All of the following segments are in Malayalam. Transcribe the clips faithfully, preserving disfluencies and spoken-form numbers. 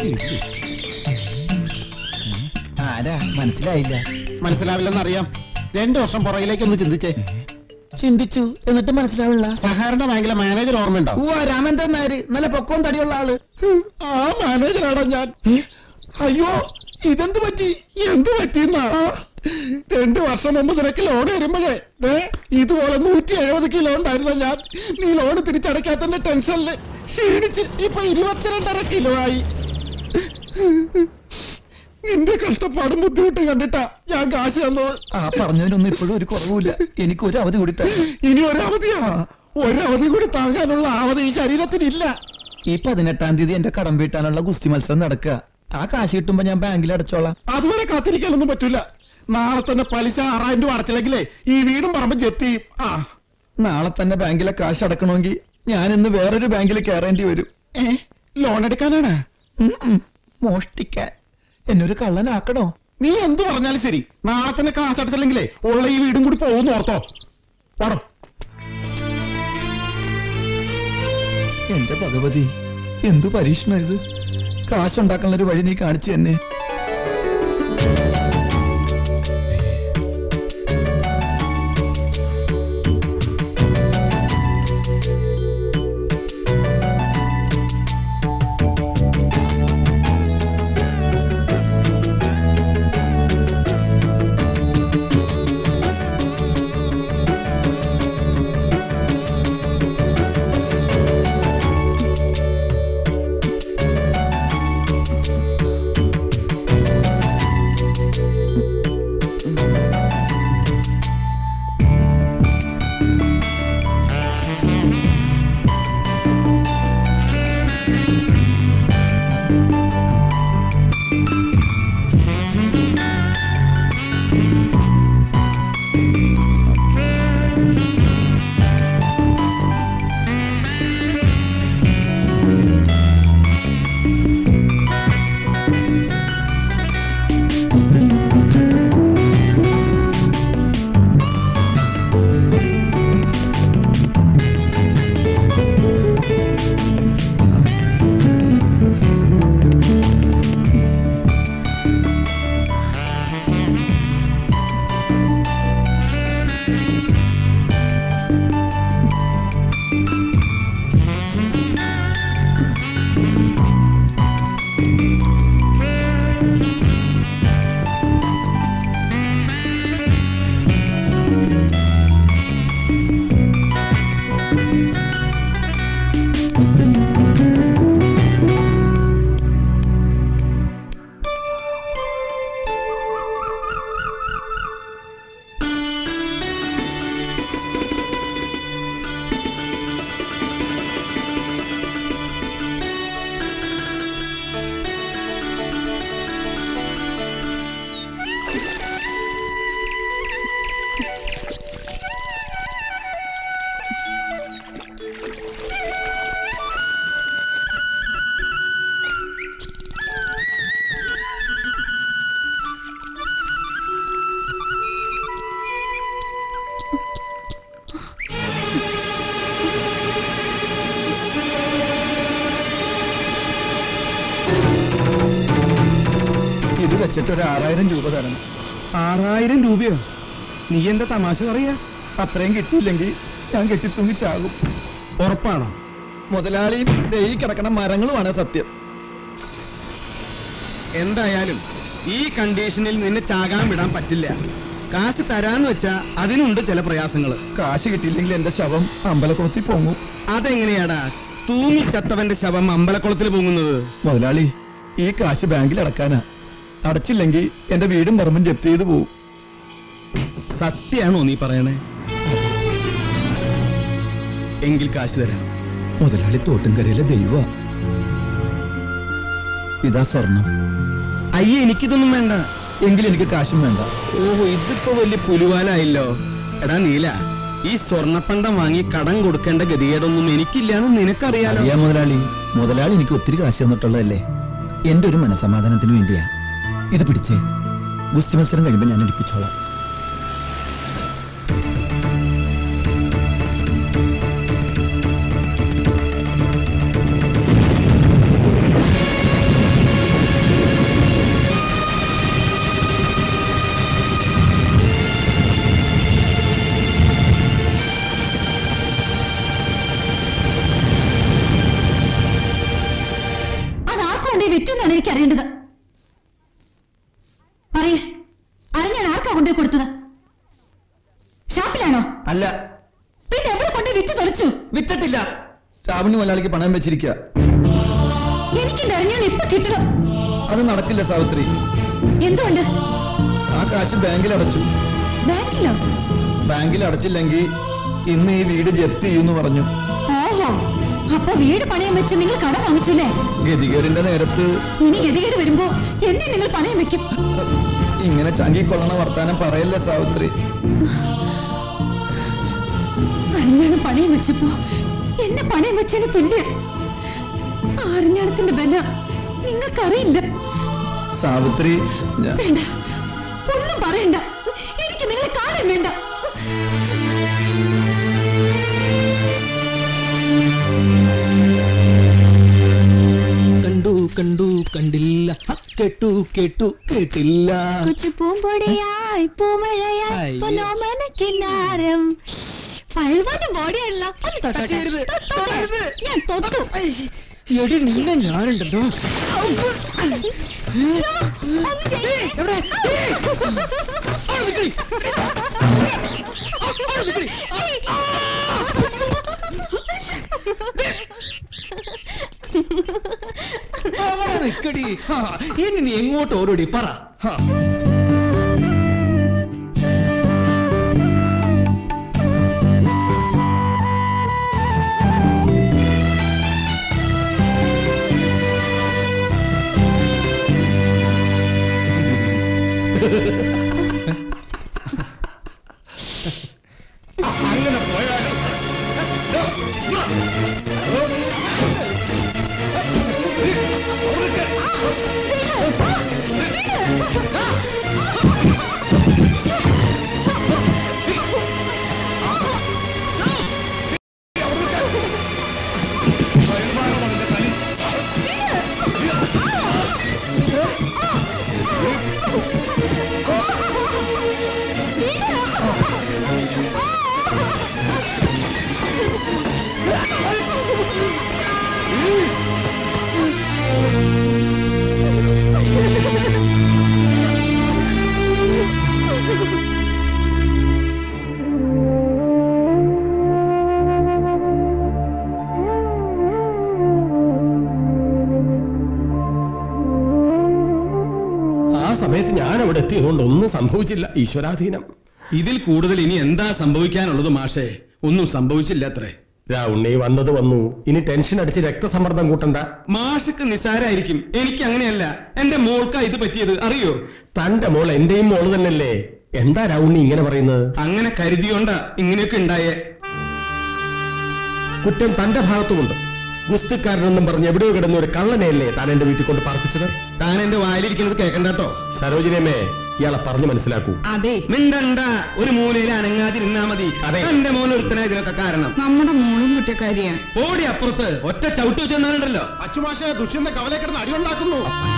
ആരാ മനസ്സിലായില്ല? മനസ്സിലാവില്ലെന്നറിയാം. രണ്ടു വർഷം പുറകിലേക്ക് ഒന്ന് ചിന്തിച്ചേ. ചിന്തിച്ചു, എന്നിട്ട് മനസ്സിലാവില്ല. സഹകരണ ബാങ്കിലെ മാനേജർ ഓർമ്മയുണ്ടോ? ഓ, രാമേന്ദ്രൻ നായര്, നല്ല പൊക്കവും തടിയുള്ള ആള്. ആ മാനേജറാണോ ഞാൻ? അയ്യോ, ഇതെന്ത് പറ്റി? എന്ത് പറ്റിയെന്നാ? രണ്ടു വർഷം മുമ്പ് നിനക്ക് ലോൺ വരുമ്പോഴേ ഇതുപോലെ നൂറ്റി എഴുപത് കിലോ ഉണ്ടായിരുന്ന ഞാൻ നീ ലോൺ തിരിച്ചടയ്ക്കാത്തന്റെ ടെൻഷനില് ക്ഷീണിച്ച് ഇപ്പൊ ഇരുപത്തിരണ്ടര കിലോ ആയി. നിന്റെ കഷ്ടപ്പാടും ബുദ്ധിമുട്ടും കണ്ടിട്ടാ ഞാൻ കാശ് തന്നത്. ആ പറഞ്ഞതിനൊന്നും ഇപ്പോഴും ഒരു കുറവുമില്ല. എനിക്ക് ഒരു അവധി കൂടി തരണം. ഇനി ഒരവധിയാ? ഒരവധി കൂടി താങ്ങാനുള്ള അവധി ഈ ശരീരത്തിനില്ല. ഈ പതിനെട്ടാം തീയതി എന്റെ കടം വീട്ടാനുള്ള ഗുസ്തി മത്സരം നടക്കുക. ആ കാശ് കിട്ടുമ്പോ ഞാൻ ബാങ്കിൽ അടച്ചോളാം. അതുവരെ കാത്തിരിക്കാനൊന്നും പറ്റൂല. നാളെ തന്നെ പലിശ ആറായിരം രൂപ അടച്ചില്ലെങ്കിലേ ഈ വീടും പറമ്പ് ജപ്തി. ആ നാളെ തന്നെ ബാങ്കിലെ കാശ് അടക്കണമെങ്കിൽ ഞാൻ ഇന്ന് വേറൊരു ബാങ്കിൽ കയറേണ്ടി വരും. ഏ ലോൺ എടുക്കാനാണ്? മോഷ്ടിക്കാൻ. എന്നൊരു കള്ളനാക്കണോ? നീ എന്ത് പറഞ്ഞാലും ശരി, നാളെ തന്നെ കാശ് അടച്ചില്ലെങ്കിലേ ഉള്ള ഈ വീടും കൂടി പോകുന്നു ഓർത്തോ. പാടോ. എന്റെ ഭഗവതി, എന്തു പരീക്ഷണം ഇത്! കാശുണ്ടാക്കാനുള്ള ഒരു വഴി നീ കാണിച്ചു തന്നെ. ഇത് വെച്ചിട്ട് ഒരു ആറായിരം രൂപ തരണം. ആറായിരം രൂപയോ? നീ എന്താ തമാശ പറയാ? അത്രയും കിട്ടിയില്ലെങ്കിൽ ഞാൻ കെട്ടിത്തൂങ്ങിച്ചാകും. ഉറപ്പാണോ? മുതലാളിയും ദൈ കിടക്കണ മരങ്ങളുമാണ് സത്യം. എന്തായാലും ഈ കണ്ടീഷനിൽ നിന്നെ ചാകാൻ വിടാൻ പറ്റില്ല. കാശ് തരാന്ന് വെച്ചാ അതിനുണ്ട് ചില പ്രയാസങ്ങള്. കാശ് കിട്ടിയില്ലെങ്കിൽ എന്റെ ശവം അമ്പലക്കുളത്തിൽ പൊങ്ങും. അതെങ്ങനെയാടാ തൂങ്ങിച്ചത്തവന്റെ ശവം അമ്പലക്കുളത്തിൽ പൊങ്ങുന്നത്? മുതലാളി, ഈ കാശ് ബാങ്കിൽ അടക്കാനാ. അടച്ചില്ലെങ്കിൽ എന്റെ വീടും പറമ്പും ജപ്തി ചെയ്ത് പോവും. സത്യാണോ നീ പറയണേ? എങ്കിൽ കാശ് തരാം. മുതലാളി തോട്ടുംകരയിലെ ദൈവ. ഇതാ സ്വർണം. അയ്യേ, എനിക്കിതൊന്നും വേണ്ട. എങ്കിൽ എനിക്ക് കാശും വേണ്ട. ഓഹോ, ഇതിപ്പോ വലിയ പുലിവാലായില്ലോ. എടാ നീല, ഈ സ്വർണ്ണപ്പണ്ടം വാങ്ങി കടം കൊടുക്കേണ്ട ഗതികേടൊന്നും എനിക്കില്ലാന്ന് നിനക്കറിയാലോ. അറിയാ മുതലാളി. മുതലാളി എനിക്ക് ഒത്തിരി കാശ് തന്നിട്ടുള്ളതല്ലേ. എന്റെ ഒരു മനസമാധാനത്തിന് വേണ്ടിയാ. ഇത് പിടിച്ചേ. ഗുസ്തി മത്സരം കഴിയുമ്പോൾ ഞാൻ എടുപ്പിച്ചോളാം. വിറ്റു എന്നാണ് എനിക്ക് അറിയേണ്ടത്. പറയേ, അരഞ്ഞാൻ ആർക്കാ കൊണ്ടുപോയി കൊടുത്തത്? ഷാപ്പിലാണോ? അല്ല. പിന്നെ എവിടെ കൊണ്ടുപോയി വിറ്റ് തൊളിച്ചു? വിറ്റിട്ടില്ല. രാവണി മുതലാളിക്ക് പണം വെച്ചിരിക്കുക. എനിക്ക് അരഞ്ഞാൻ ഇപ്പൊ കിട്ടണം. അത് നടക്കില്ല സാവിത്രി. എന്തുകൊണ്ട്? ആ കാശ് ബാങ്കിൽ അടച്ചു. ബാങ്കിലോ? ബാങ്കിൽ അടച്ചില്ലെങ്കിൽ ഇന്ന് ഈ വീട് ജപ്തി ചെയ്യുമെന്ന് പറഞ്ഞു. ഓഹോ, അപ്പൊ വീട് പണയം വെച്ച് നിങ്ങൾ കടം വാങ്ങിച്ചല്ലേ? ഗതികേടിന്റെ നേരത്ത്. ഇനി ഗതികേട് വരുമ്പോ എന്നെ നിങ്ങൾ പണയം വെക്കും. ഇങ്ങനെ ചങ്കിക്കൊള്ളണ വർത്താനം പറയല്ലേ സാവിത്രി. അരഞ്ഞാണ് പണയം വെച്ചപ്പോ എന്നെ പണയം വെച്ചതിന് തുല്യം. അരഞ്ഞാണത്തിന്റെ വില നിങ്ങൾക്കറിയില്ല സാവിത്രി. വേണ്ട, ഒന്നും പറയണ്ട. എനിക്ക് നിങ്ങളെ കാണാൻ വേണ്ട. കണ്ടു കണ്ടു കണ്ടില്ല, കേട്ടു കേട്ടു കേട്ടില്ല. കൊച്ചു പൂമ്പൊടിയായി പൂമഴയായി പൊന്നോമനക്കിന്നാരം. ഫയൽവാന്റെ ബോഡിയല്ല. ഞാൻ തൊട്ടു. എടി നീല ഞാനുണ്ടല്ലോ. ഇനി നീ എങ്ങോട്ട് ഓരോടി പറ. അങ്ങനെ പോയാലോ? സമയത്ത് ഞാൻ അവിടെ എത്തിയതുകൊണ്ട് ഒന്നും സംഭവിച്ചില്ല. ഈശ്വരാധീനം. ഇതിൽ കൂടുതൽ ഇനി എന്താ സംഭവിക്കാനുള്ളത് മാഷേ? ഒന്നും സംഭവിച്ചില്ല അത്രേ. രാവുണ്ണി വന്നത് വന്നു. ഇനി ടെൻഷൻ അടിച്ച് രക്തസമ്മർദ്ദം കൂട്ടണ്ട. മാഷക്ക് നിസാരായിരിക്കും, എനിക്ക് അങ്ങനെയല്ല. എന്റെ മോൾക്കാ ഇത് പറ്റിയത്, അറിയോ? തന്റെ മോൾ എന്റെയും മോള് തന്നെയല്ലേ. എന്താ രാവുണ്ണി ഇങ്ങനെ പറയുന്നത്? അങ്ങനെ കരുതിയോണ്ടാ ഇങ്ങനെയൊക്കെ ഉണ്ടായേ. കുറ്റം തന്റെ ഭാഗത്തുമുണ്ട്. ഗുസ്തിക്കാരനെന്നും പറഞ്ഞ് എവിടെയോ കിടന്ന ഒരു കള്ളനെയല്ലേ താൻ എന്റെ വീട്ടിൽ കൊണ്ട് പാർപ്പിച്ചത്? താൻ എന്റെ വായിലിരിക്കുന്നത് കേൾക്കണ്ടോ? സരോജിനിയമ്മേ, ഇയാളെ പറഞ്ഞു മനസ്സിലാക്കൂ. അതെ, മിണ്ടണ്ട. ഒരു മൂലയിൽ അനങ്ങാതിരുന്നാ മതി. എന്റെ മോൻ ഒരുത്തന ഇതിനൊക്കെ കാരണം. നമ്മുടെ മോളും കുറ്റക്കാരിയാ. ഓടി അപ്പുറത്ത് ഒറ്റ ചവിട്ട് വെച്ചെന്നാണല്ലോ. അച്ചുമാഷെ ദുഷ്യന്റെ കവലെ കിടന്ന് അടിയുണ്ടാക്കുന്നു.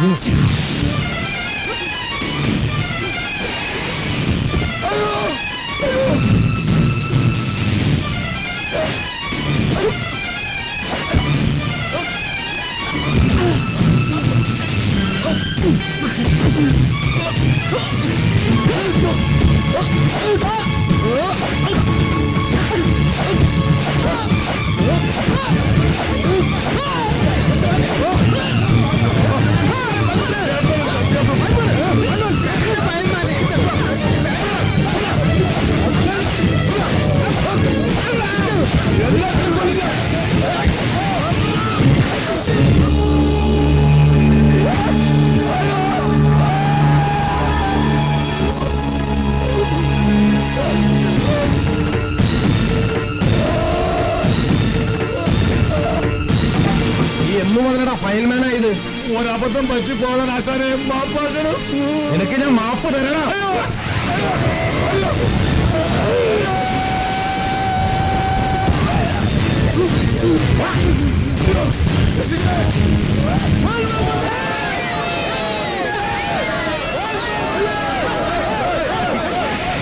ഫയൽമാനായത് ഒരബദ്ധം പറ്റിപ്പോകാൻ ആശാനെ മാപ്പാക്കണം. എനിക്ക് ഞാൻ മാപ്പ് തരണം.